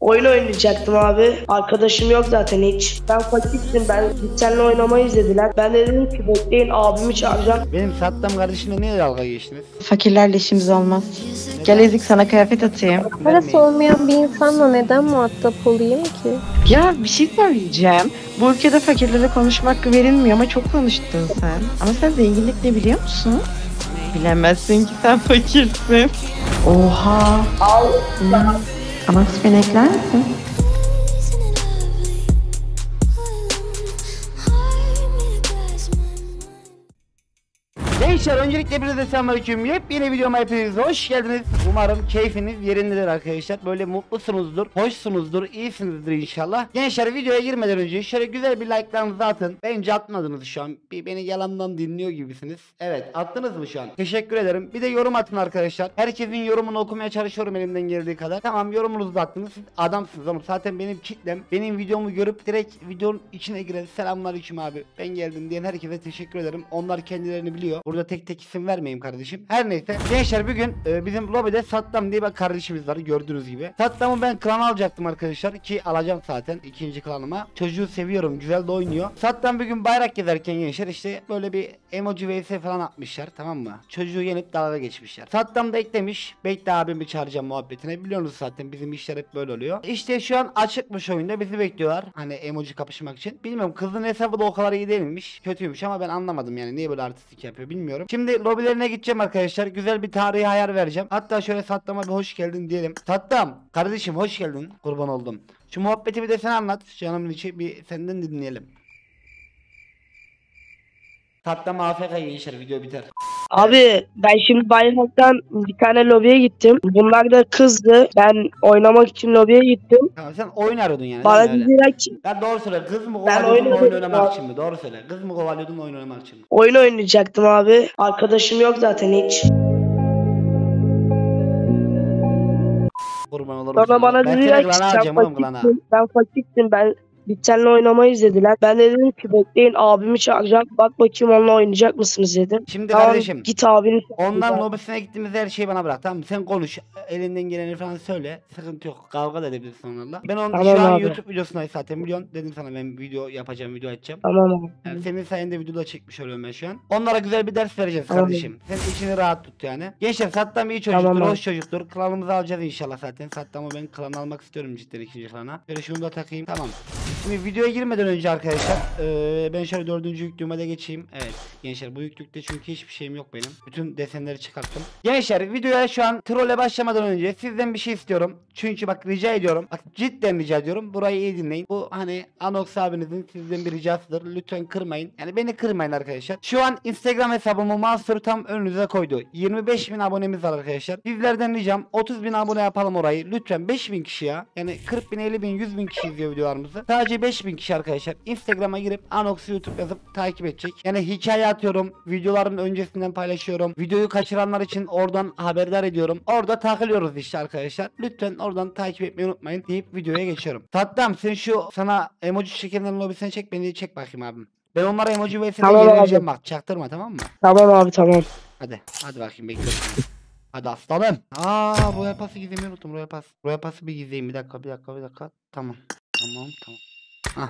Oyun oynayacaktım abi. Arkadaşım yok zaten hiç. Ben fakirdim. Biz seninle oynamayı izlediler. Ben de dedim ki bekleyin abimi çağıracağım. Benim Saddam kardeşimle niye dalga geçtiniz? Fakirlerle işimiz olmaz. Gel Ezik sana kıyafet atayım. Parası olmayan bir insanla neden muhatap olayım ki? Ya bir şey söyleyeceğim. Bu ülkede fakirlere konuşma hakkı verilmiyor ama çok konuştun sen. Ama sen zenginlik ne biliyor musun? Bilemezsin ki sen fakirsin. Oha. Al. Ama beni ekler misin? Gençler öncelikle hepinize selamünaleyküm. Yepyeni videoma hepiniz hoş geldiniz. Umarım keyfiniz yerindedir arkadaşlar. Böyle mutlusunuzdur, hoşsunuzdur, iyisinizdir inşallah. Gençler videoya girmeden önce şöyle güzel bir like'larınızı atın. Bence atmadınız şu an. Beni yalandan dinliyor gibisiniz. Evet, attınız mı şu an? Teşekkür ederim. Bir de yorum atın arkadaşlar. Herkesin yorumunu okumaya çalışıyorum elimden geldiği kadar. Tamam, yorumunuzu da attınız. Siz adamsınız ama zaten benim kitlem benim videomu görüp direkt videonun içine giren selamünaleyküm abi ben geldim diyen herkese teşekkür ederim. Onlar kendilerini biliyor. Burada tek tek isim vermeyeyim kardeşim. Her neyse. Gençler bugün bizim lobide Saddam diye bir kardeşimiz var gördüğünüz gibi. Saddam'ı ben klana alacaktım arkadaşlar ki alacağım zaten ikinci klanıma. Çocuğu seviyorum, güzel de oynuyor. Saddam bugün bayrak gezerken gençler işte böyle bir emoji vs falan atmışlar, tamam mı? Çocuğu yenip dalga geçmişler. Saddam da eklemiş. Bekle abimi çağıracağım muhabbetine. Biliyorsunuz zaten bizim işler hep böyle oluyor. İşte şu an açıkmış oyunda, bizi bekliyorlar. Hani emoji kapışmak için. Bilmiyorum, kızın hesabı da o kadar iyi değilmiş. Kötüymüş ama ben anlamadım yani niye böyle artistik yapıyor bilmiyorum. Şimdi lobilerine gideceğim arkadaşlar. Güzel bir tarihi ayar vereceğim. Hatta şöyle Saddam'a bir hoş geldin diyelim. Saddam kardeşim hoş geldin. Kurban oldum. Şu muhabbeti bir de sen anlat. Canımın içi bir senden dinleyelim. Saddam AFK gençler, video biter. Abi ben şimdi bayraktan bir tane lobiye gittim. Bunlar da kızdı. Ben oynamak için lobiye gittim. Tamam, sen oyun arıyordun yani. Bana Öyle. dediler ki Ya doğru söyle, kız mı Ben kovalıyordun oyun oynadım. oynamak için mi? Doğru söyle. Kız mı kovalıyordun oyun oynamak için mi? oyun oynayacaktım abi. Arkadaşım yok zaten hiç. Kurban olurum Sonra sana. bana Ben dediler seni ki klana sen alacağım oğlum, klana. fakirsin. Biz seninle oynamayı izlediler. Ben de dedim ki bekleyin abimi çağıracağım. Bak bakayım onunla oynayacak mısınız dedim. Şimdi Tamam, kardeşim. git abini Ondan lobisine gittiğimizde her şeyi bana bırak, tamam mı? Sen konuş, elinden geleni falan söyle, sıkıntı yok, kavga da edebilirsin onlarla. Ben onu Tamam şu an abi. YouTube videosundayım zaten, biliyorsun, dedim sana ben video yapacağım, video açacağım. Tamam abi. Yani senin sayende video da çekmiş oluyorum ben şu an. Onlara güzel bir ders vereceğiz Tamam. kardeşim. Sen içini rahat tut yani. Gençler Saddam iyi çocuktur, Tamam abi. hoş çocuktur. Klanımızı alacağız inşallah zaten. Saddam'ı ben klan almak istiyorum cidden ikinci klana. Böyle şunu da takayım, tamam. Şimdi videoya girmeden önce arkadaşlar ben şöyle 4. yüklüğüme de geçeyim. Evet gençler, bu yüklükte çünkü hiçbir şeyim yok benim. Bütün desenleri çıkarttım. Gençler videoya şu an trolle başlamadan önce sizden bir şey istiyorum. Çünkü bak rica ediyorum. Bak cidden rica ediyorum. Burayı iyi dinleyin. Bu hani Anox abinizin sizden bir ricasıdır. Lütfen kırmayın. Yani beni kırmayın arkadaşlar. Şu an Instagram hesabımı Mansur tam önünüze koydu. 25.000 abonemiz var arkadaşlar. Sizlerden ricam 30.000 abone yapalım orayı. Lütfen 5.000 kişi ya. Yani 40.000, 50.000, 100.000 kişi izliyor videolarımızı. Sadece 5.000 kişi arkadaşlar. Instagram'a girip Anox YouTube yazıp takip edecek. Yani hikaye atıyorum. Videoların öncesinden paylaşıyorum. Videoyu kaçıranlar için oradan haberdar ediyorum. Orada takılıyoruz işte arkadaşlar. Lütfen oradan takip etmeyi unutmayın deyip videoya geçiyorum. Saddam sen şu sana emoji çekenlerin lobisine çek, beni çek bakayım abim. Ben onlara emoji vs'de Tamam yenileceğim abi. bak, çaktırma tamam mı? Tamam abi tamam. Hadi bakayım bekliyorum. Hadi aslanım. Royal Pass'ı gizlemeyi unuttum, Royal Pass. Royal Pass'ı bir gizleyeyim, bir dakika. Tamam. Ah.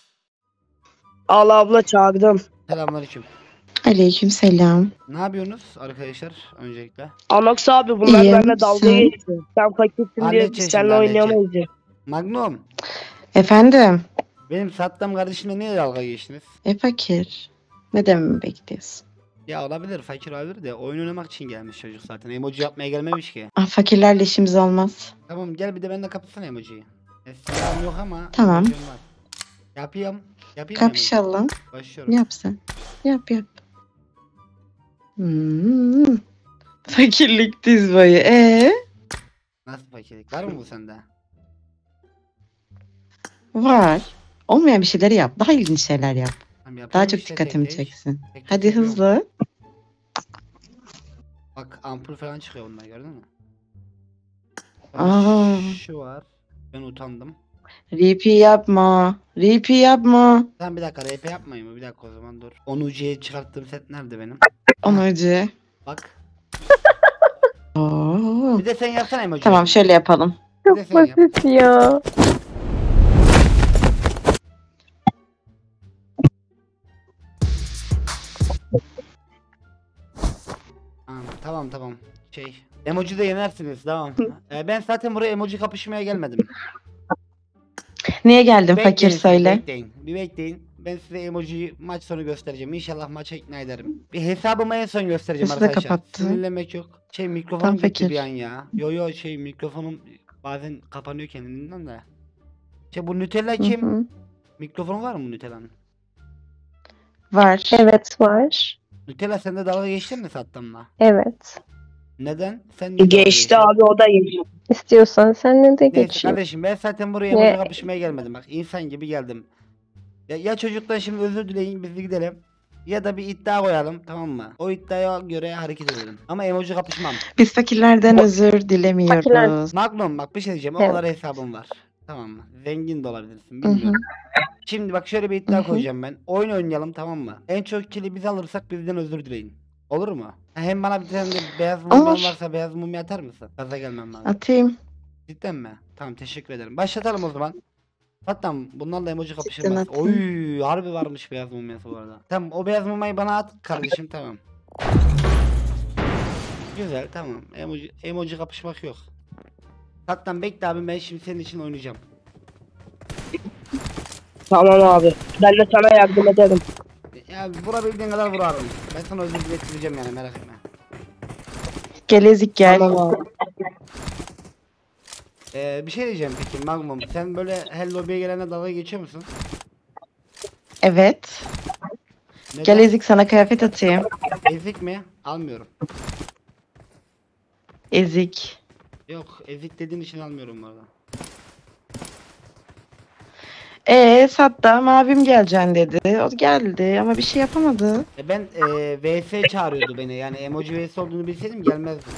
Al abla çağırdım. Selamünaleyküm. Aleykümselam. Ne yapıyorsunuz arkadaşlar öncelikle? Anox abi bunlar İyiyim, benimle dalga sen? geçti. Sen fakirsin diye Halledeceğiz biz şimdi, seninle halledeceğiz. oynayamayız diye. Magnum. Efendim? Benim Saddam kardeşimle niye dalga geçtiniz? Fakir. Ne dememi bekliyorsun? Ya olabilir, fakir olabilir de oyun oynamak için gelmiş çocuk zaten. Emoji yapmaya gelmemiş ki. Fakirlerle işimiz olmaz. Tamam gel bir de benimle kapışsana emojiyi. Selam yok ama. Tamam. emojim var. Yapayım. Kapışalım. emoji. Başlıyorum. Yap sen. Yap. Fakirlik diz boyu. Nasıl fakirlik? Var mı bu sende? Var. Olmayan bir şeyleri yap. Daha ilginç şeyler yap. Tamam, yapayım Daha çok işte dikkatimi tek tek. çeksin. Tek tek Hadi yapıyorum. hızlı. Bak ampul falan çıkıyor bunlar, gördün mü? Aa. Şu var. Ben utandım. RP yapma. RP yapma. Tamam bir dakika, RP yapmayayım mı? Bir dakika o zaman dur. 10 UC'ye çıkarttığım set nerede benim? Onurcu. Bak. Oo. Bir de sen yapsana emoji. Tamam şöyle yapalım. Çok Bir de sen yap. basit ya. Tamam. Emoji de yenersiniz tamam. Ben zaten buraya emoji kapışmaya gelmedim. Niye geldin fakir Bekleyin siz, söyle. Bir bekleyin. Ben size emojiyi maç sonu göstereceğim. İnşallah maça ikna ederim. Bir hesabımı en son göstereceğim Sesi de arkadaşlar. kapattı. Sinirlenmek yok. Mikrofonum Tam gitti fakir. bir an ya. Yo mikrofonum bazen kapanıyor kendinden de. Bu Nutella Hı kim? hı. Mikrofonu var mı Nutella'nın? Var. Evet var. Nutella sen de dalga geçtin mi Saddam'la? Evet. Neden? Sen niye dalga Geçti geçtin? abi, o da geçti. İstiyorsan seninle de Neyse geçeyim. kardeşim ben zaten buraya Ne? emoji kapışmaya gelmedim. Bak insan gibi geldim. Ya çocuktan şimdi özür dileyin biz gidelim. Ya da bir iddia koyalım tamam mı? O iddiaya göre hareket edelim. Ama emoji kapışmam. Biz fakirlerden özür dilemiyoruz. Magnum bak bir şey diyeceğim. O Evet. kadar hesabım var. Tamam mı? Zengin de olabilirsin Hı hı. bilmiyorum. Şimdi bak şöyle bir iddia Hı hı. koyacağım ben. Oyun oynayalım tamam mı? En çok kili biz alırsak bizden özür dileyin. Olur mu? Hem bana bir tane de beyaz mumya Olur. varsa beyaz mumya atar mısın? Gaza gelmem lazım. Atayım. Cidden mi? Tamam teşekkür ederim. Başlatalım o zaman. Hatta bunlarla emoji Cidden kapışırmaz. atayım. Oy harbi varmış beyaz mumyası bu arada. Tamam o beyaz mumyayı bana at kardeşim tamam. Güzel tamam. Emoji kapışmak yok. Hatta bekle abi ben şimdi senin için oynayacağım. Tamam abi. Ben de sana yardım ederim. Ya vurabildiğin kadar vurarım. Ben sana özür dilettireceğim yani merak etme. Gel Ezik gel. Tamam abi. Bir şey diyeceğim peki Magnum. Sen böyle her lobiye gelene dalga geçiyor musun? Evet. Neden? Gel Ezik sana kıyafet atayım. Ezik mi? Almıyorum. Ezik. Yok ezik dediğin için almıyorum bu arada. Saddam abim geleceksin dedi. O geldi ama bir şey yapamadı. Ben VS çağırıyordu beni yani emoji VS olduğunu bilseydim gelmezdim.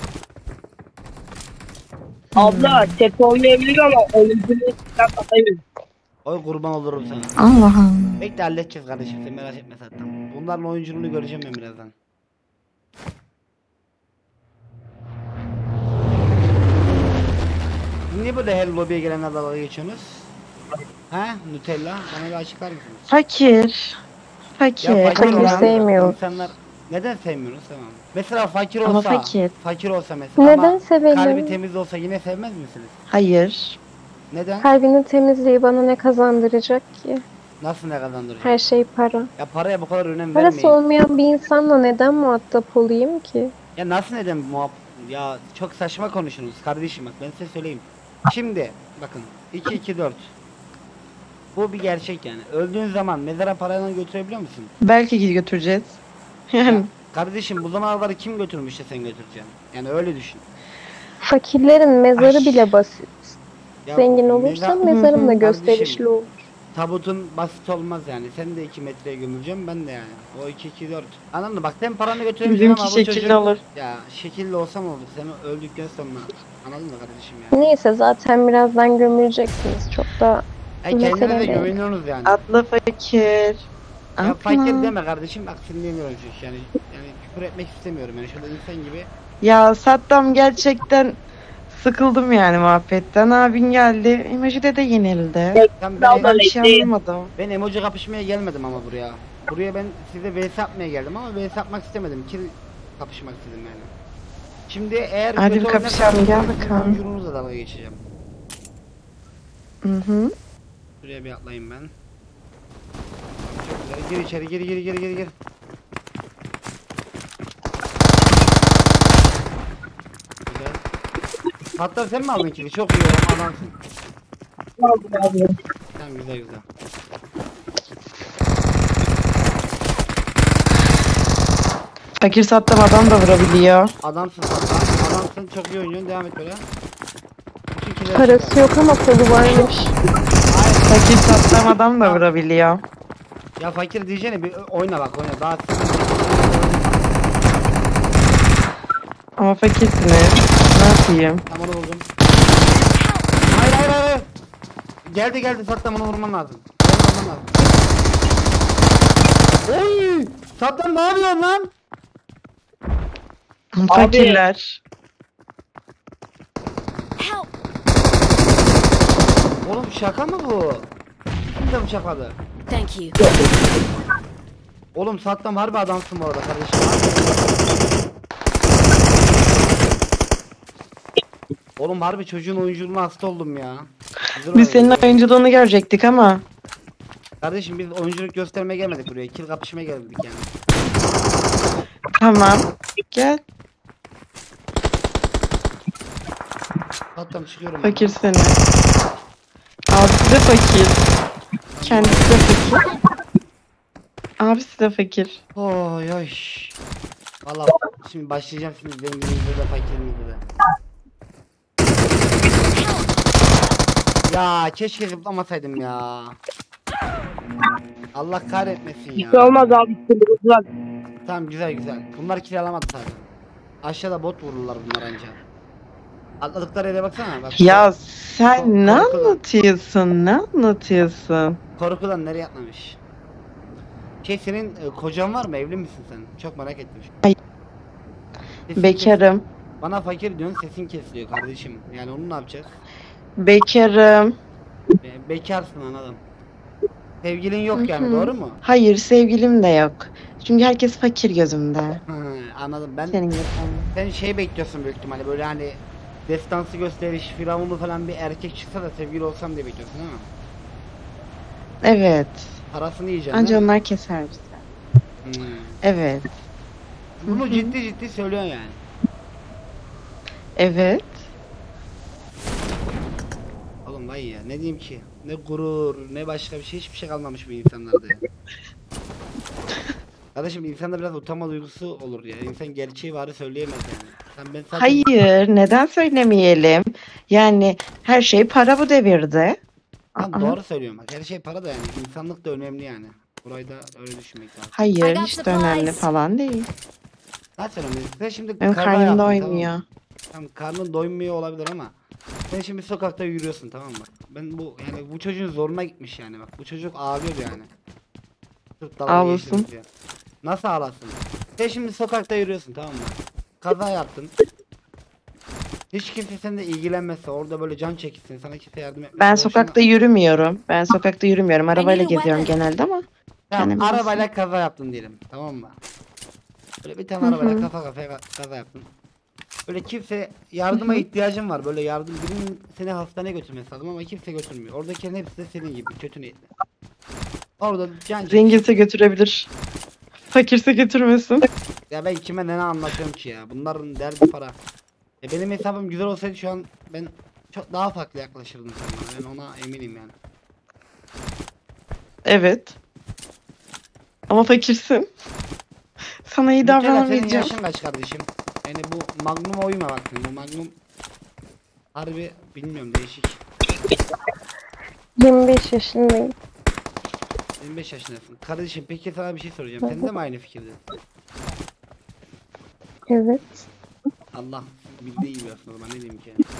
Abla tek oynayabilir ama oyunculuğu sen atayım. Oy kurban olurum sana. Allah'ım. Bekle halledeceğiz kardeşim sen merak etme zaten. Bunların oyunculuğunu göreceğim ben birazdan. Niye böyle her lobiye gelenler dalga geçiyorsunuz? Ha Nutella bana bir açıklar mısınız? Fakir. Fakir. fakir olan sevmiyor. İnsanlar neden sevmiyoruz tamam. Mesela fakir Ama olsa, fakir. olsa mesela Neden ama sevelim? kalbi temiz olsa yine sevmez misiniz? Hayır. Neden? Kalbinin temizliği bana ne kazandıracak ki? Nasıl ne kazandıracak? Her şey para. Ya paraya bu kadar önem Parası vermeyin. olmayan bir insanla neden muhatap olayım ki? Ya nasıl neden ya çok saçma konuşuyorsunuz kardeşim bak ben size söyleyeyim. Şimdi bakın 2-2-4. Bu bir gerçek yani. Öldüğün zaman mezara parayla götürebiliyor musun? Belki götüreceğiz. Ya, Yani kardeşim bu zamanaları kim götürmüş de sen götüreceksin? Yani öyle düşün. Fakirlerin mezarı Ay. bile basit. Ya, Zengin olursan meza- mezarın da Hı hı. gösterişli olur. Tabutun basit olmaz yani. Sen de 2 metreye gömüleceğim ben de yani. O 2-2-4. Anladın mı? Bak sen paranı götüremeyeceksin ama bizimki bu şekilli çocuk... olur. Ya şekilli olsam olur. Sen öldükten sonra. Anladın mı kardeşim ya? Neyse zaten birazdan gömüleceksiniz. Çok da Ay kendinize de mesele değil. güveniyorsunuz yani. Atla fakir. Ya Atla. fakir deme kardeşim bak sinirleniyorum çünkü yani küfür etmek istemiyorum yani şurada insan gibi. Ya Saddam gerçekten sıkıldım yani muhabbetten. Abin geldi. Emoji'de de yenildi. Tam Dalga Ben bir şey bekleyin. anlamadım. ben emoji kapışmaya gelmedim ama buraya. Buraya ben size vs atmaya geldim ama vs atmak istemedim. Kill kapışmak istedim yani. Şimdi eğer Hadi kötü bir kapışalım, oynarsanız gel sizin bakalım. oyunculuğunuzla dalga geçeceğim. Hı hı. Şuraya bir atlayayım ben. Çok güzel. Gir içeri gir. Güzel. Hatta sen mi aldın kili? Çok iyi adamsın. Aldım abi. Tamam güzel. Fakir Saddam adam da vurabiliyor. Adamsın çok iyi oynuyorsun devam et böyle. Bütün killeri Parası çıkar. yok ama kolu varmış. Hayır. Fakir Saddam adam da vurabiliyor. Ya fakir diyeceğine bir oyna bak daha Ama fakirsiniz. Ne yapayım? tam onu vurdum. Hayır. Geldi Saddam onu vurman lazım. Oy! Saddam ne yapıyorsun lan? Fakirler. Oğlum şaka mı bu? Kim de bıçakladı? Thank you. Oğlum Saddam harbi adamsın bu arada kardeşim. Oğlum harbi çocuğun oyunculuğuna hasta oldum ya. Güzel Biz senin oynuyor. oyunculuğunu görecektik ama. Kardeşim biz oyunculuk göstermeye gelmedik buraya. Kill kapışmaya geldik yani. Tamam. Gel. Saddam çıkıyorum. Fakir seni. Abisi de fakir. Kendisi de fakir. Abisi de fakir. Oy oy. Valla şimdi başlayacağım şimdi zenginimizde de fakirimizde de. Ya keşke zıplamasaydım ya. Allah kahretmesin Bir şey ya. olmaz abi. Güzel. Tamam güzel güzel. Bunlar kiralamadı tabii. Aşağıda bot vururlar bunlar anca. Atladıkları yere baksana. Bak, Ya sen ne Korkudan. anlatıyorsun? Ne anlatıyorsun? Korkudan nereye atlamış? Senin kocan var mı? Evli misin sen? Çok merak ettim. Hayır. Sesin Bekarım. Bana fakir diyorsun, sesin kesiliyor kardeşim. Yani onu ne yapacağız? Bekarım. Bekarsın anladım. Sevgilin yok Hı yani hı. doğru mu? Hayır, sevgilim de yok. Çünkü herkes fakir gözümde. Hı, anladım. Ben Senin gibi. sen şey bekliyorsun büyük ihtimalle böyle hani destansı gösteriş, firavunlu falan bir erkek çıksa da sevgili olsam diye bekliyorsun değil mi? Evet. Parasını yiyeceksin Anca değil mi? onlar keser bizi. Hı. Evet. Bunu Hı hı. ciddi ciddi söylüyorsun yani. Evet. Oğlum vay ya ne diyeyim ki? Ne gurur, ne başka bir şey, hiçbir şey kalmamış bu insanlarda ya. Kardeşim insanda biraz utanma duygusu olur ya. İnsan gerçeği bari söyleyemez yani. Ben zaten... Hayır, neden söylemeyelim? Yani her şey para bu devirde. Tamam, Aa. doğru söylüyorum bak. Her şey para da yani. İnsanlık da önemli yani. Burayı da öyle düşünmek lazım. I Hayır, got hiç de önemli supplies. falan değil. Kaç önemli? Sen şimdi Benim kaza karnım yaptın, doymuyor. Tamam. Tamam karnın doymuyor olabilir ama sen şimdi sokakta yürüyorsun tamam mı? Ben bu yani bu çocuğun zoruna gitmiş yani bak. Bu çocuk ağlıyor yani. Sırf dalga Ağlasın. geçiyoruz diye. Nasıl ağlasın? Sen şimdi sokakta yürüyorsun tamam mı? Kaza yaptın. Hiç kimse seninle ilgilenmezse orada böyle can çekilsin sana kimse yardım etmez. Ben sokakta yürümüyorum. Ben sokakta yürümüyorum. Arabayla need a geziyorum weapon. genelde ama. Tamam, Kendime arabayla kaza yaptın diyelim tamam mı? Böyle bir tane Hı hı. arabayla kafa kafaya kaza yaptın. Böyle kimse yardıma ihtiyacın var böyle yardım birinin seni hastaneye götürmesi lazım ama kimse götürmüyor. Oradakilerin hepsi de senin gibi kötü niyetli. Orada can Zenginse götürebilir. Fakirse götürmesin. ya ben kime ne anlatıyorum ki ya bunların derdi para. Benim hesabım güzel olsaydı şu an ben çok daha farklı yaklaşırdım sana ben ona eminim yani. Evet. Ama fakirsin. Sana iyi Mükemmel, senin davranamayacağım. yaşın kaç kardeşim? Yani bu Magnum oyma bak şimdi. Bu Magnum harbi bilmiyorum değişik. 25 yaşındayım. 25 yaşındasın. Kardeşim peki sana bir şey soracağım. Sen de mi aynı fikirde? Evet. Allah bildiği gibi aslında ben ne diyeyim ki yani.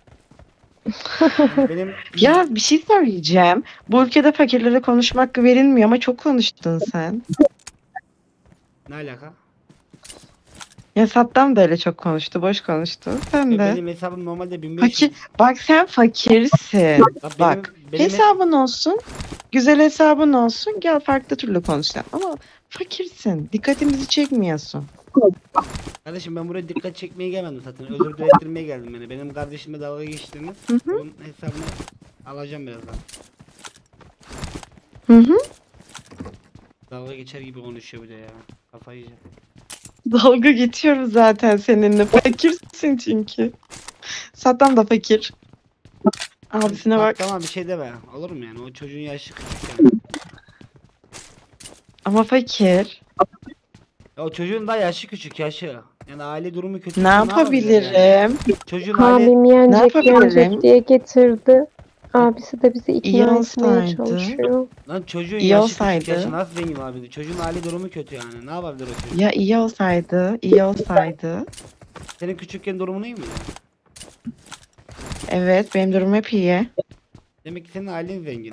Yani benim Ya bir şey söyleyeceğim. Bu ülkede fakirlere konuşma hakkı verilmiyor ama çok konuştun sen. ne alaka? Ya Saddam da öyle çok konuştu. Boş konuştu. Sen de. Benim hesabım normalde 1500. Fakir. Bak sen fakirsin. Ya Bak. benim Hesabın olsun. Güzel hesabın olsun. Gel farklı türlü konuşalım. Ama fakirsin. Dikkatimizi çekmiyorsun. kardeşim ben buraya dikkat çekmeye gelmedim zaten. Özür dilettirmeye geldim yani. Benim kardeşimle dalga geçtiğiniz onun hesabını alacağım birazdan. Hı hı. Dalga geçer gibi konuşuyor bir de ya. Kafayı yiyeceğim. Dalga geçiyorum zaten seninle. Fakirsin çünkü. Saddam da fakir. Abisine bak. Tamam bir şey deme. Olur mu yani? O çocuğun yaşı küçük yani. Ama fakir. Ya o çocuğun daha yaşı küçük yaşı. Yani aile durumu kötü. Ne yapabilir yani? yapabilirim? Çocuğun aile... Abim Ne yenecek yapabilirim? yenecek diye getirdi. Abisi de bizi İyi ikna etmeye olsaydı. çalışıyor. Lan çocuğun İyi yaşı olsaydı. küçük yaşı nasıl zengin olabilir? Çocuğun aile durumu kötü yani. Ne yapabilir o çocuk? Ya iyi olsaydı, iyi olsaydı. Senin küçükken durumun iyi mi ya? Evet, benim durum hep iyi. Demek ki senin ailen zengin.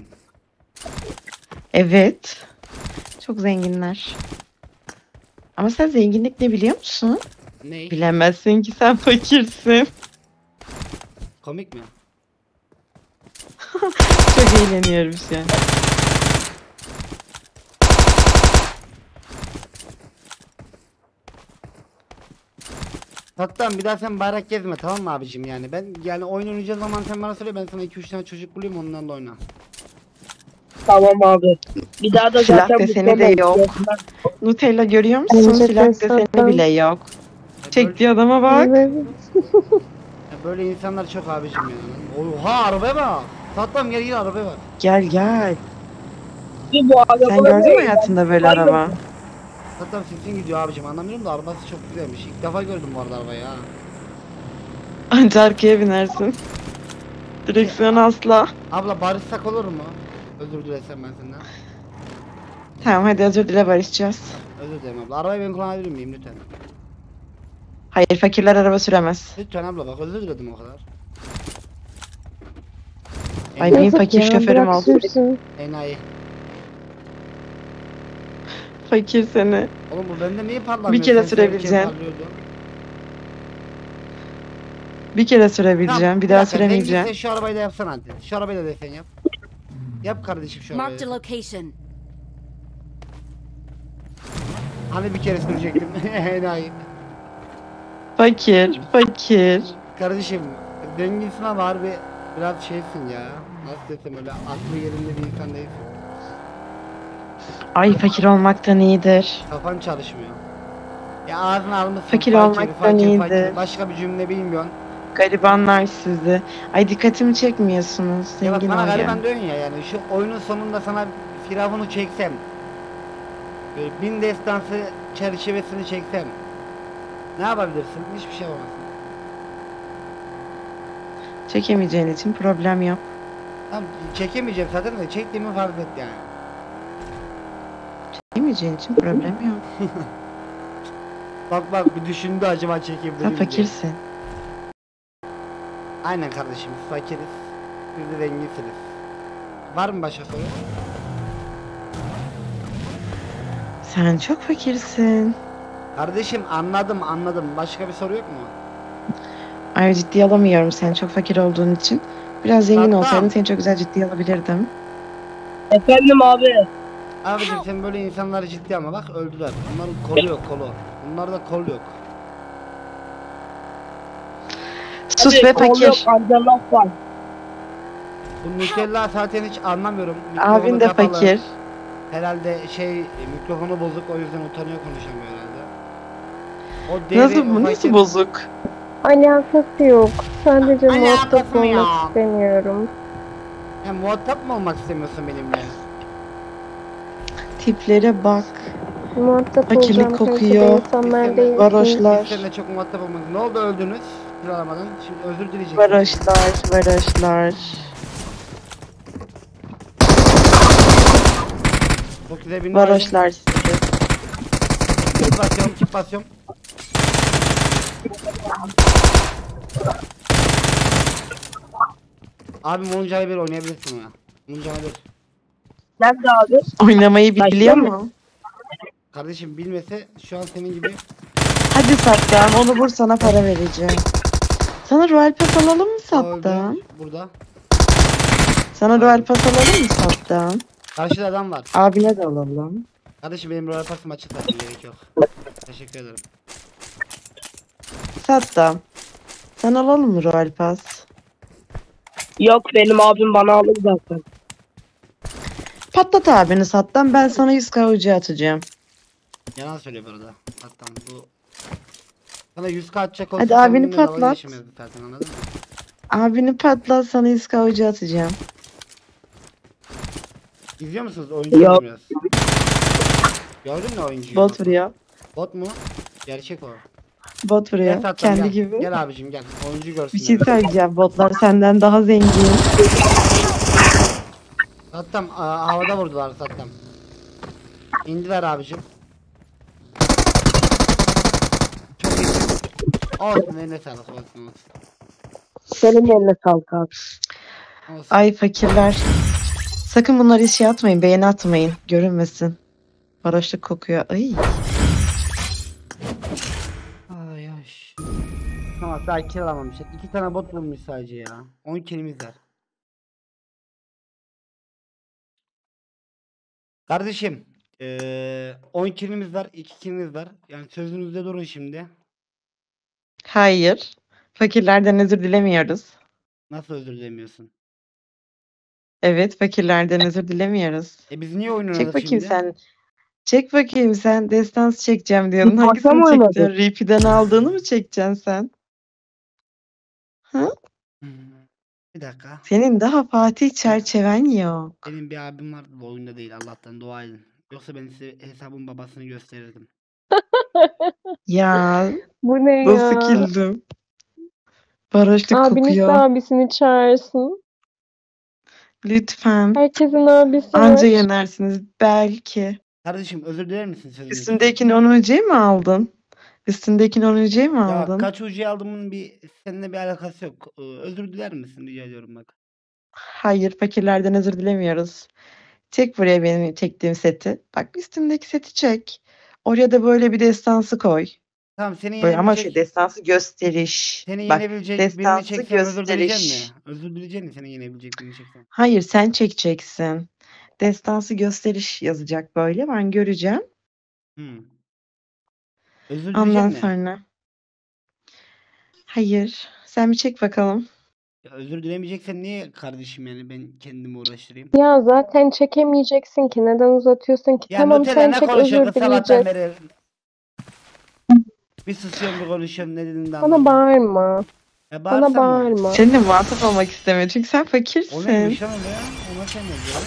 Evet. Çok zenginler. Ama sen zenginlik ne biliyor musun? Ne? Bilemezsin ki sen fakirsin. Komik mi? Çok eğleniyorum şu an. Hatta bir daha sen bayrak gezme, tamam mı abicim? Yani ben yani oyun oynayacağız zaman sen bana söyle, ben sana 2-3 tane çocuk bulayım, ondan da oyna. Tamam abi. Bir daha da Silah zaten deseni de yok. Nutella görüyor musun? Bence Silah de deseni zaten- bile yok. Ya Çektiği adama bak. Evet. böyle insanlar çok abicim yani. Oha, arabaya bak. Sattam, gel gel arabaya bak. Gel gel. Bu araba Sen gördün mü hayatında böyle araba? Sattam sesin gidiyor abicim, anlamıyorum da arabası çok güzelmiş. İlk defa gördüm bu arada arabayı ha. Anca arkaya binersin. Direksiyon asla. Abla barışsak olur mu? Özür dilesem ben senden. Tamam hadi özür dile barışacağız. Özür dilerim abla. Arabayı ben kullanabilir miyim lütfen? Hayır fakirler araba süremez. Lütfen abla, bak özür diledim o kadar. Ay benim Yazık fakir ya, şoförüm bırak olsun. sürsün. Enayi. Fakir seni. Oğlum bu bende niye parlamıyor? Bir kere Sen sürebileceksin. parlıyordu. Bir kere sürebileceğim. Bir daha dakika, süremeyeceğim. Sen şu arabayı da yapsana hadi. Şu arabayı da desen yap. Yap kardeşim şu Marked a arabayı. location. Hani bir kere sürecektim. Enayi. Fakir. Fakir. Kardeşim zenginsin ama harbi biraz şeysin ya. Nasıl desem, öyle aklı yerinde bir insan değilsin. Ay fakir olmaktan iyidir. Kafan çalışmıyor. Ya ağzına almışsın. Fakir olmaktan iyidir. Başka bir cümle bilmiyorsun. Garibanlar sizi. Ay dikkatimi çekmiyorsunuz. Ya bak, Zengin bana ol ya. gariban diyorsun ya, yani şu oyunun sonunda sana firavunu çeksem. Böyle 1000 destansı çerçevesini çeksem. Ne yapabilirsin? Hiçbir şey yapamazsın. Çekemeyeceğin için problem yok. Tamam, çekemeyeceğim zaten de çektiğimi fark et yani. Çekemeyeceğin için problem yok. Bak bak, bir düşündü acaba çekebilir Sen miyim diye. fakirsin. Aynen kardeşim, biz fakiriz. Siz de zenginsiniz. Var mı başka soru? Sen çok fakirsin. Kardeşim anladım. Başka bir soru yok mu? Ay ciddiye alamıyorum seni çok fakir olduğun için. Biraz zengin Tamam. olsaydın seni çok güzel ciddiye alabilirdim. Efendim abi. Abicim sen böyle insanları ciddi ama bak öldüler. Bunların kolu yok, kolu. Bunlarda kol yok. Sus Abi, be kol yok, fakir. anca laf var. Bu Nutella zaten hiç anlamıyorum. Abin de kapalı. fakir. Herhalde mikrofonu bozuk, o yüzden utanıyor, konuşamıyor herhalde. O Nasıl bu? Nasıl bozuk? Alakası yok. Sadece Alakası muhatap mı olmak yok? istemiyorum. Ya muhatap mı olmak istemiyorsun benimle? Tiplere bak. Muhatap Fakirlik olacağım kokuyor. insanlar değil. Varoşlar. Biz seninle çok muhatap olmak. Ne oldu, öldünüz? Sıralamadan. Şimdi özür dileyeceksin. Varoşlar. Çok güzel bir Varoşlar sizi. Kit basıyorum. Abi Monca'yı bir oynayabilirsin ya. Monca'yı bir. Nerede abi? Oynamayı Başka biliyor mı? mu? Kardeşim bilmese şu an senin gibi. Hadi Sattam onu vur sana para vereceğim. Sana Royal Pass alalım mı Sattam? Öldü. Burada. Sana Royal Pass alalım mı Sattam? Karşıda adam var. Abine de alalım. Kardeşim benim Royal Pass'ım açık zaten, gerek yok. Teşekkür ederim. Sattam. Sen alalım mı Royal Pass? Yok, benim abim bana alır zaten. Patlat abini Sattam ben sana 100 kavucu atacağım. Yalan söylüyor bu arada. Hatta bu sana 100 atacak olsa Hadi sen abini benimle dalga patlat. geçemezdin zaten, anladın mı? Abini patlat sana 100 kavucu atacağım. İzliyor musunuz oyuncuyu Yok. biraz? Gördün mü oyuncuyu? Bot vuruyor. Bot mu? Gerçek o. Bot Gel vuruyor. tatlım, Kendi gel. gibi. Gel abicim gel. Oyuncu görsün. Bir şey söyleyeceğim. Botlar senden daha zengin. Sattam havada vurdular Sattam. İndiler abicim. Çok iyi. Olsun, eline sağlık, olsun. Senin eline sağlık abi. Olsun. Ay fakirler. Sakın bunları işe atmayın. Beğeni atmayın. Görünmesin. Varoşluk kokuyor. Ay. Ay ay. Tamam, daha kill alamamışlar. 2 tane bot bulmuş sadece ya. 10 killimiz var. Kardeşim 10 kilimiz var, 2 kilimiz var. Yani sözünüzde durun şimdi. Hayır. Fakirlerden özür dilemiyoruz. Nasıl özür dilemiyorsun? Evet, fakirlerden özür dilemiyoruz. Biz niye oyun Çek oynadık bakayım şimdi? sen. Çek bakayım sen. Destans çekeceğim diyordun. Biz akşam Hangisini oynadık. çekeceksin? Repeat'den aldığını mı çekeceksin sen? Ha? Hmm, Bir dakika. Senin daha Fatih çerçeven yok. Benim bir abim vardı, bu oyunda değil, Allah'tan dua edin. Yoksa ben size hesabın babasını gösterirdim. Ya Bu ne nasıl ya? kildim? Barışlık Abiniz de kokuyor. abisini çağırsın. Lütfen. Herkesin abisi Anca var. yenersiniz belki. Kardeşim özür diler misin sözün için? Üstündekini 10 UC mi aldın? Üstündekini 10 UC mi Ya aldın? kaç ucuya aldığımın seninle bir alakası yok. Özür diler misin rica ediyorum bak. Hayır, fakirlerden özür dilemiyoruz. Çek buraya benim çektiğim seti. Bak üstümdeki seti çek. Oraya da böyle bir destansı koy. Tamam, seni Böyle ama yenebilecek, şu destansı gösteriş. seni Bak yenebilecek birini destansı çeksem özür dileyecek gösteriş. mi? Özür dileyecek mi seni yenebilecek birini çeksem? Hayır sen çekeceksin. Destansı gösteriş yazacak böyle. Ben göreceğim. Hmm. Özür Ondan dileyecek mi? sonra. Hayır. Sen bir çek bakalım. Ya özür dilemeyeceksen niye kardeşim, yani ben kendimi uğraştırayım? Ya zaten çekemeyeceksin ki. Neden uzatıyorsun ki? Ya Tamam Nutella sen ne çek, konuşuyor özür kız sabahtan dileyeceğiz. beri? Bir susuyorum bir konuşuyorum, ne dediğini de Bana anlamadım. bağırma. Ya Bana bağırsam mı? bağırma. Seninle muhatap olmak istemiyor. Çünkü sen O fakirsin. neymiş lan öyle ya? Ona sen ne diyorsun?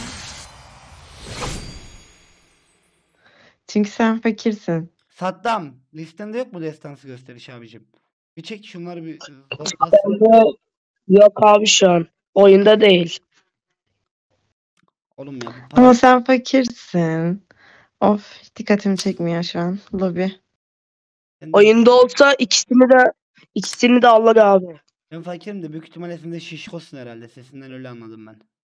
Çünkü sen fakirsin. Saddam, listende yok mu destansı gösteriş abicim? Bir çek şunları bir zıplasın. Bende yok abi şu an. Oyunda değil. Oğlum ya bu Ama para. sen fakirsin. Of, dikkatimi çekmiyor şu an. Lobi. Oyunda olsa ikisini de alır abi. Ben fakirim de büyük ihtimalle sen de şişkosun herhalde. Sesinden öyle anladım ben.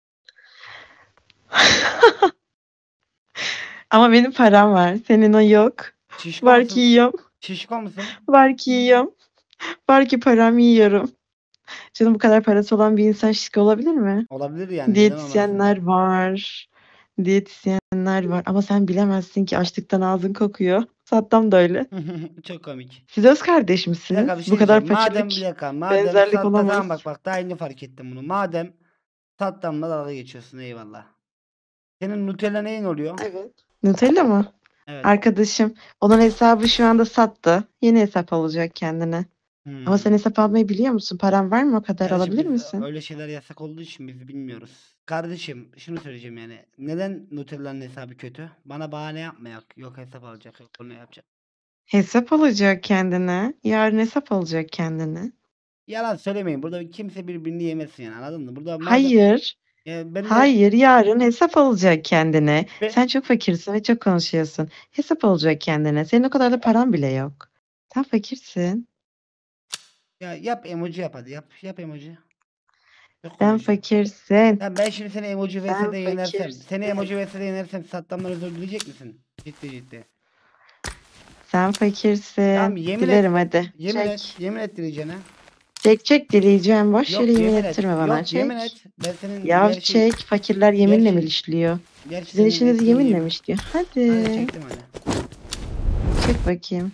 Ama benim param var. Senin o yok. Şişko Var musun? ki yiyorum. Şişko musun? Var ki yiyorum. Var ki param yiyorum. Canım bu kadar parası olan bir insan şişko olabilir mi? Olabilir yani. neden Diyetisyenler olmasın? var. Diyetisyenler var. Ama sen bilemezsin ki açlıktan ağzın kokuyor. Saddam da öyle. Çok komik. Siz öz kardeş Bir misiniz? dakika bir şey Bu kadar diyeceğim. Madem fakirlik bir dakika. Madem benzerlik Saddam, olamaz. tamam bak daha yeni fark ettim bunu. Madem Saddam'la dalga geçiyorsun, eyvallah. Senin Nutella neyin oluyor? Evet. Nutella mı? Evet. Arkadaşım. Onun hesabı şu anda sattı. Yeni hesap alacak kendine. Hmm. Ama sen hesap almayı biliyor musun? Paran var mı o kadar? Kardeşim, Alabilir biz misin? öyle şeyler yasak olduğu için biz bilmiyoruz. Kardeşim şunu söyleyeceğim yani. Neden Nutella'nın hesabı kötü? Bana bahane yapma, yok hesap alacak, yok bunu yapacak. Hesap alacak kendine. Yarın hesap alacak kendine. Yalan söylemeyin. Burada kimse birbirini yemesin yani, anladın mı? Burada madem Hayır. ben de Hayır, yarın hesap alacak kendine. Ve- Sen çok fakirsin ve çok konuşuyorsun. Hesap alacak kendine. Senin o kadar da paran bile yok. Sen fakirsin. ya yap emoji, yap hadi yap emoji. Yok Sen konuşuyorum. fakirsin. Ya ben şimdi seni emoji Sen vs'de yenersem, fakirsin. seni emoji vs'de yenersem Saddam'dan özür dileyecek misin? Ciddi. Sen fakirsin. Tamam, yemin et. Dilerim hadi. Yemin Çek. et, yemin et dileyeceğine. Çek dileyeceğim. Boş Yok yere yemin yemin et. ettirme bana. Yok Çek. yemin et. Ben senin Ya çek. Fakirler yeminle mi gerçi- işliyor? gerçi Sizin senin işiniz ettiğin yeminle yemin- mi işliyor? Hadi Hadi. çektim hadi. Çek bakayım.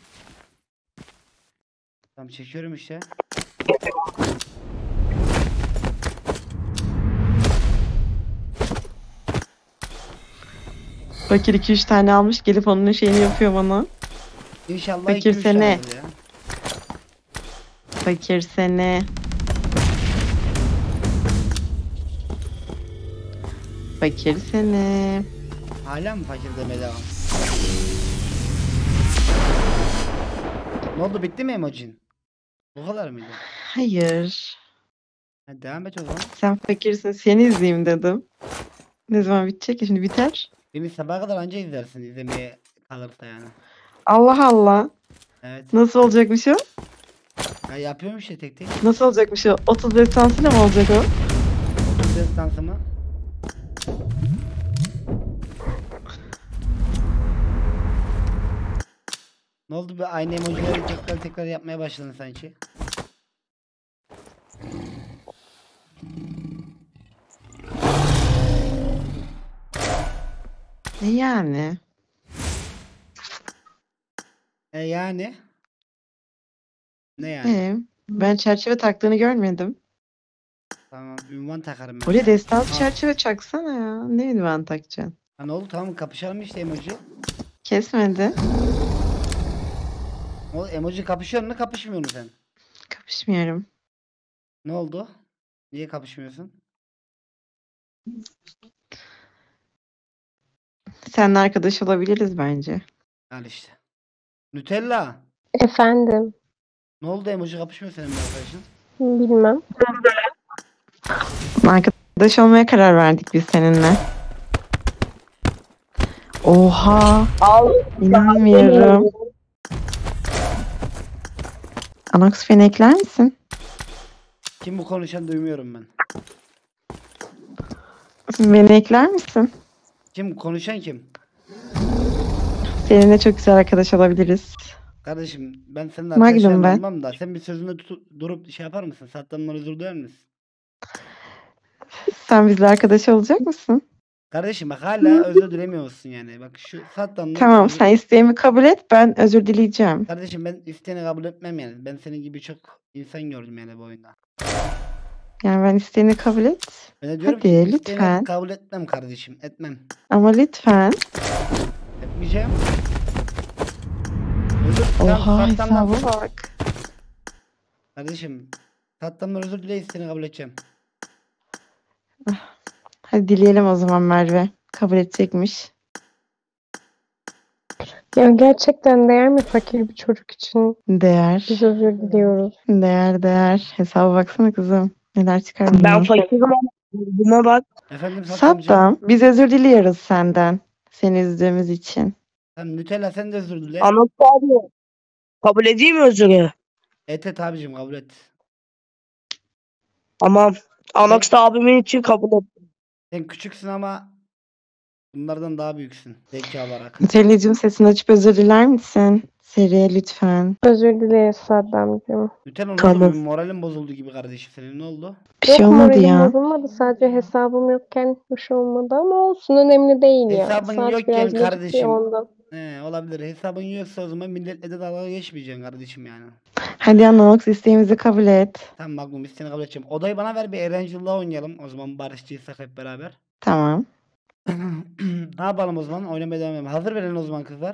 Tamam çekiyorum işte. Fakir 2-3 tane almış gelip onun şeyini yapıyor bana. İnşallah Fakir 2-3 sene. tanedir ya. Fakir seni. Fakir seni. Hala mı fakir demeye devam? Ne oldu, bitti mi emojin? Bu kadar mıydı? Hayır. Ha, devam et o zaman. Sen fakirsin seni izleyeyim dedim. Ne zaman bitecek ki? Şimdi biter. Beni sabaha kadar anca izlersin, izlemeye kalırsa yani. Allah Allah. Evet. Nasıl olacakmış o? Ya yapıyorum işte tek. Nasıl olacakmış o? 30 destansıyla mı olacak o? 30 destansımı. Ne oldu be, aynı emojileri tekrar yapmaya başladın sanki. Ne yani? Yani? Ne yani? Ben çerçeve taktığını görmedim. Tamam, ünvan takarım ben Oraya sana. destansı Al. çerçeve çaksana ya. Ne ünvan takacaksın? Ha, ne oldu, tamam kapışalım işte emoji. Kesmedi. Ne oldu, emoji kapışıyor mu kapışmıyor mu sen? Kapışmıyorum. Ne oldu? Niye kapışmıyorsun? Seninle arkadaş olabiliriz bence. Al işte. Nutella. Efendim, Ne oldu, emoji kapışmıyor senin bir arkadaşın? bilmem. Arkadaş olmaya karar verdik biz seninle. Oha. Al. İnanmıyorum. Anox beni ekler misin? Kim bu konuşan, duymuyorum ben. Beni ekler misin? Kim konuşan kim? Seninle çok güzel arkadaş olabiliriz. Kardeşim ben seninle Magnum arkadaşlarım ben. olmam da sen bir sözünde durup şey yapar mısın? Sattanlar özür diler misin? Sen bizle arkadaş olacak mısın? Kardeşim bak hala özür dilemiyorsun yani. Bak şu sattanlar Tamam, sen isteğimi kabul et, ben özür dileyeceğim. Kardeşim ben isteğini kabul etmem yani. Ben senin gibi çok insan gördüm yani bu oyunda. Yani ben isteğini kabul et. Ben de diyorum Hadi ki isteğini lütfen. kabul etmem kardeşim. Etmem. Ama lütfen. Etmeyeceğim. Özür Oha sattanlar. hesaba bak. Kardeşim sattanlar özür dile, isteğini kabul edeceğim. Hadi dileyelim o zaman Merve. Kabul edecekmiş. Ya gerçekten değer mi fakir bir çocuk için? Değer. Biz özür diliyoruz. Değer. Hesaba baksana kızım. Neler çıkar Ben bundan. fakirim ama buna bak. Efendim sattamcı. Saddam, biz özür diliyoruz senden. Seni üzdüğümüz için. Tamam Nutella sen de özür dile. Anox abi. Kabul edeyim mi özürü? Et abicim, kabul et. Tamam. Anox da abimin için kabul et. Sen küçüksün ama bunlardan daha büyüksün zeka olarak. Nutella'cığım sesini açıp özür diler misin? Seriye lütfen. Özür dileriz Saddamcığım. Nutella ne Tamam. oldu? Bir moralim bozuldu gibi kardeşim senin, ne oldu? Bir şey Yok, olmadı moralim ya. bozulmadı. Sadece hesabım yokken bir şey olmadı ama olsun, önemli değil ya. Hesabın Saat yokken biraz gecikti kardeşim. ondan. Olabilir. Hesabın yoksa o zaman milletle de dalga geçmeyeceksin kardeşim yani. Hadi Anox isteğimizi kabul et. Tamam Magnum, isteğini kabul edeceğim. Odayı bana ver, bir Erangel'la oynayalım. O zaman barışçıysak hep beraber. Tamam. Ne yapalım o zaman? Oynamaya devam edelim. Hazır verin o zaman kızlar.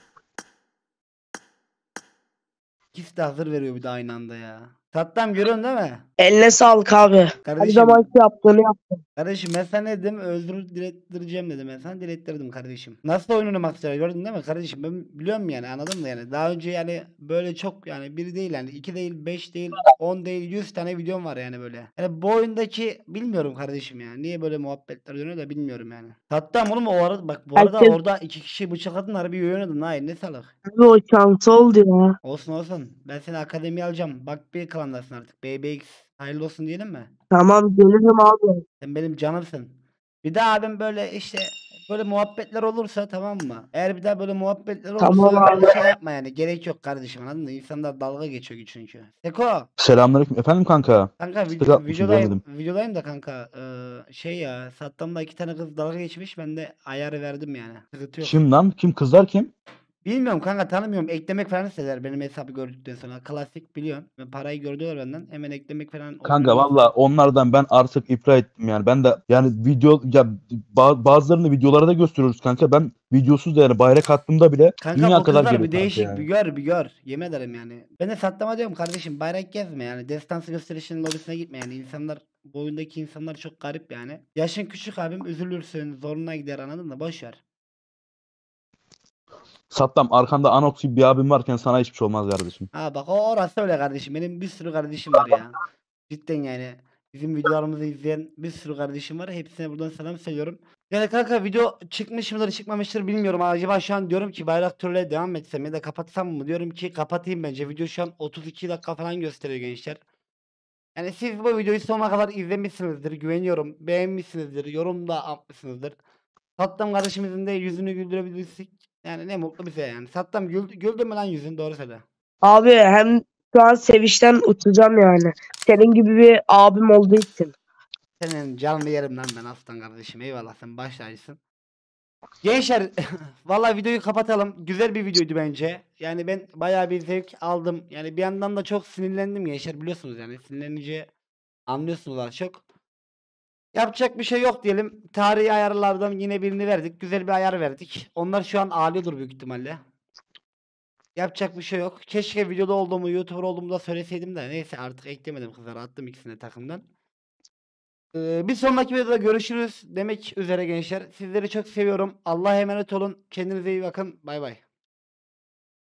İkisi de hazır veriyor bir de aynı anda ya. Tatlam görüyorsun değil mi? Eline sağlık abi. Her Kardeşim, zamanki yaptığını yap. kardeşim ben sana ne dedim? Özür dilettireceğim dedim, ben sana dilettirdim kardeşim. Nasıl oynamak ister gördün değil mi kardeşim? Ben biliyorum yani, anladın mı yani? Daha önce yani böyle çok yani bir değil yani 2 değil 5 değil 10 değil 100 tane videom var yani böyle. Yani bu oyundaki bilmiyorum kardeşim ya. Niye böyle muhabbetler dönüyor da bilmiyorum yani. Hatta oğlum o arada bak, bu arada Herkes- orada 2 kişi bıçakladın, harbi iyi oynadın ha, eline sağlık. Abi o şansı oldu ya. Olsun. Ben seni akademiye alacağım. Bak bir klandasın artık. BBX hayırlı olsun diyelim mi? Tamam gelirim abi. Sen benim canımsın. Bir daha abim böyle işte böyle muhabbetler olursa, tamam mı? Eğer bir daha böyle muhabbetler olursa Tamam abi. şey yapma yani. Gerek yok kardeşim, anladın mı? İnsanlar dalga geçiyor çünkü. Seko Selamünaleyküm. Efendim kanka. kanka Sıkı atmışım, görmedim. videodayım da kanka. Şey ya, Sattam'da 2 tane kız dalga geçmiş. Ben de ayarı verdim yani. Sıkıntı yok. Kim lan? Kim? Kızlar kim? Bilmiyorum kanka, tanımıyorum. Eklemek falan istediler benim hesabı gördükten sonra. Klasik biliyorum. Parayı gördüler benden. Hemen eklemek falan. Kanka valla onlardan ben artık iflah ettim yani. Ben de yani video ya bazılarını videolara da gösteriyoruz kanka. Ben videosuz da yani bayrak attığımda bile Kanka dünya bu kadar kızlar geliyor bir kanka değişik, yani. bir gör. Yemin ederim yani. Ben de satlama diyorum kardeşim, bayrak gezme yani. Destansı gösterişinin lobisine gitme yani. İnsanlar, bu oyundaki insanlar çok garip yani. Yaşın küçük abim, üzülürsün, zoruna gider, anladın mı? Boş ver. Sattam arkanda Anox gibi bir abim varken sana hiçbir şey olmaz kardeşim. Ha bak, o orası öyle kardeşim. Benim bir sürü kardeşim var ya. Cidden yani. Bizim videolarımızı izleyen bir sürü kardeşim var. Hepsine buradan selam söylüyorum. Yani kanka video çıkmış mıdır çıkmamıştır bilmiyorum. Acaba şu an diyorum ki bayrak türlüğe devam etsem ya da kapatsam mı? Diyorum ki kapatayım bence. Video şu an 32 dakika falan gösteriyor gençler. Yani siz bu videoyu sonuna kadar izlemişsinizdir. Güveniyorum. Beğenmişsinizdir. Yorum da atmışsınızdır. Sattam kardeşimizin de yüzünü güldürebilirsek yani ne mutlu bize yani. Sattam güldü mü lan yüzün, doğru söyle. Abi hem şu an sevinçten uçacağım yani. Senin gibi bir abim olduğu için. Senin canını yerim lan ben aslan kardeşim. Eyvallah, sen başlarsın. Gençler vallahi videoyu kapatalım. Güzel bir videoydu bence. Yani ben bayağı bir zevk aldım. Yani bir yandan da çok sinirlendim gençler, biliyorsunuz yani. Sinirlenince anlıyorsunuz az çok. Yapacak bir şey yok diyelim. Tarihi ayarlardan yine birini verdik. Güzel bir ayar verdik. Onlar şu an ağlıyordur büyük ihtimalle. Yapacak bir şey yok. Keşke videoda olduğumu, YouTuber olduğumu da söyleseydim de. Neyse artık eklemedim kızlara. Attım ikisini takımdan. Bir sonraki videoda görüşürüz demek üzere gençler. Sizleri çok seviyorum. Allah'a emanet olun. Kendinize iyi bakın. Bay bay.